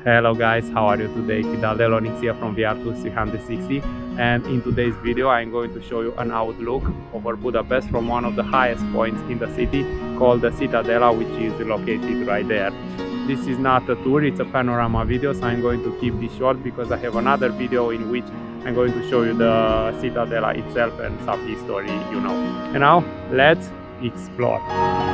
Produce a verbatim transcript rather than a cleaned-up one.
Hello guys, how are you today? Citadella here from V R two three sixty, and in today's video I'm going to show you an outlook over Budapest from one of the highest points in the city called the Citadella, which is located right there. This is not a tour, it's a panorama video, so I'm going to keep this short because I have another video in which I'm going to show you the Citadella itself and some history, you know. And now let's explore.